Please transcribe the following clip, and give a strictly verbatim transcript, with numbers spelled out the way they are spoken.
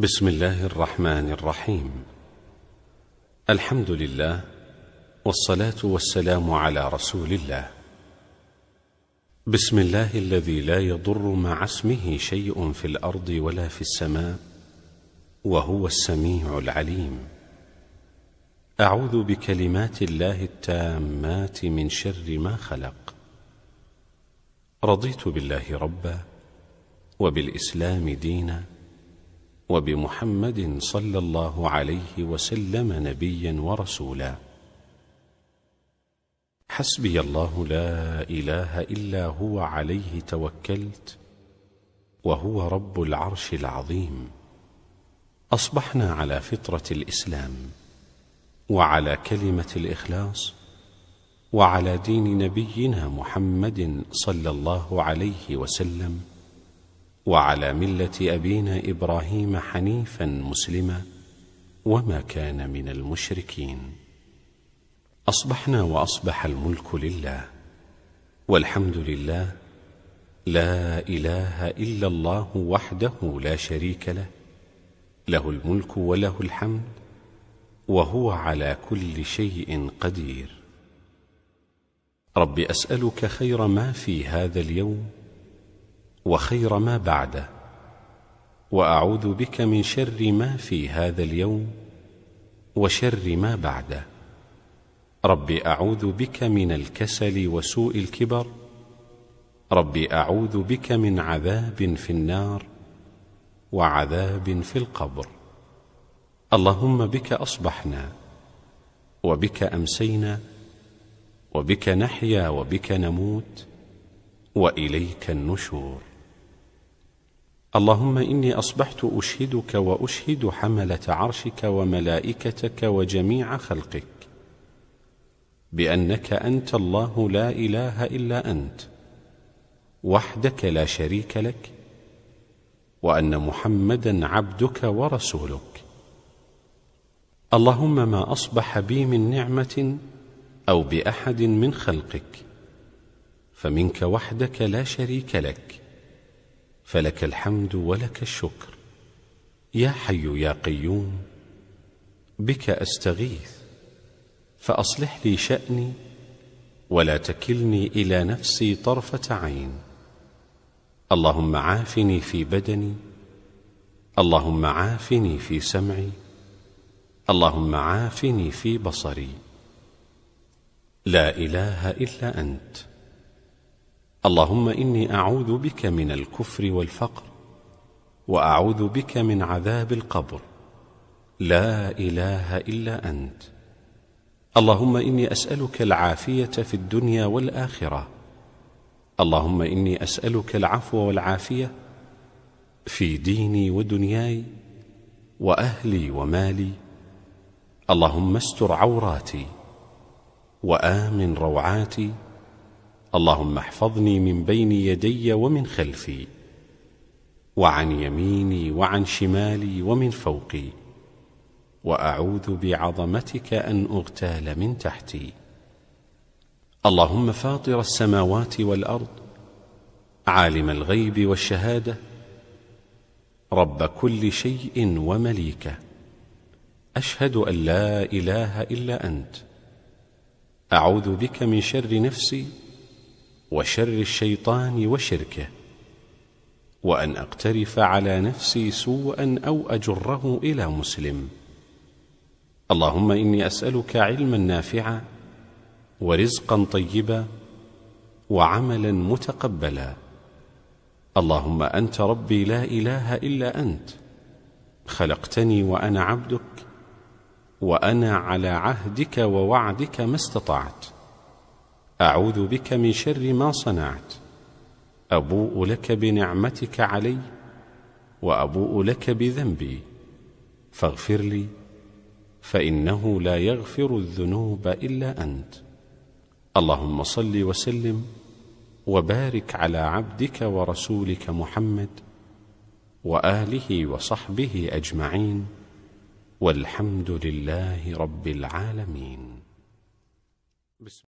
بسم الله الرحمن الرحيم. الحمد لله والصلاة والسلام على رسول الله. بسم الله الذي لا يضر مع اسمه شيء في الأرض ولا في السماء وهو السميع العليم. أعوذ بكلمات الله التامات من شر ما خلق. رضيت بالله ربا وبالإسلام دينا وبمحمد صلى الله عليه وسلم نبيا ورسولا. حسبي الله لا إله إلا هو عليه توكلت وهو رب العرش العظيم. أصبحنا على فطرة الإسلام وعلى كلمة الإخلاص وعلى دين نبينا محمد صلى الله عليه وسلم وعلى ملة أبينا إبراهيم حنيفا مسلما وما كان من المشركين. أصبحنا وأصبح الملك لله والحمد لله، لا إله إلا الله وحده لا شريك له، له الملك وله الحمد وهو على كل شيء قدير. رب أسألك خير ما في هذا اليوم وخير ما بعده، وأعوذ بك من شر ما في هذا اليوم وشر ما بعده. رب أعوذ بك من الكسل وسوء الكبر. رب أعوذ بك من عذاب في النار وعذاب في القبر. اللهم بك أصبحنا وبك أمسينا وبك نحيا وبك نموت وإليك النشور. اللهم إني أصبحت أشهدك وأشهد حملة عرشك وملائكتك وجميع خلقك بأنك أنت الله لا إله إلا أنت وحدك لا شريك لك، وأن محمدا عبدك ورسولك. اللهم ما أصبح بي من نعمة أو بأحد من خلقك فمنك وحدك لا شريك لك، فلك الحمد ولك الشكر. يا حي يا قيوم، بك أستغيث فأصلح لي شأني ولا تكلني إلى نفسي طرفة عين. اللهم عافني في بدني، اللهم عافني في سمعي، اللهم عافني في بصري. لا إله إلا أنت. اللهم إني أعوذ بك من الكفر والفقر، وأعوذ بك من عذاب القبر. لا إله إلا أنت. اللهم إني أسألك العافية في الدنيا والآخرة. اللهم إني أسألك العفو والعافية في ديني ودنياي وأهلي ومالي. اللهم استر عوراتي وآمن روعاتي. اللهم احفظني من بين يدي ومن خلفي وعن يميني وعن شمالي ومن فوقي، وأعوذ بعظمتك أن أغتال من تحتي. اللهم فاطر السماوات والأرض، عالم الغيب والشهادة، رب كل شيء ومليكه، أشهد أن لا إله إلا أنت. أعوذ بك من شر نفسي وشر الشيطان وشركه، وأن أقترف على نفسي سوءا أو أجره إلى مسلم. اللهم إني أسألك علما نافعا ورزقا طيبا وعملا متقبلا. اللهم أنت ربي لا إله إلا أنت، خلقتني وأنا عبدك، وأنا على عهدك ووعدك ما استطعت. أعوذ بك من شر ما صنعت. أبوء لك بنعمتك علي وأبوء لك بذنبي، فاغفر لي فإنه لا يغفر الذنوب إلا أنت. اللهم صل وسلم وبارك على عبدك ورسولك محمد وآله وصحبه أجمعين، والحمد لله رب العالمين.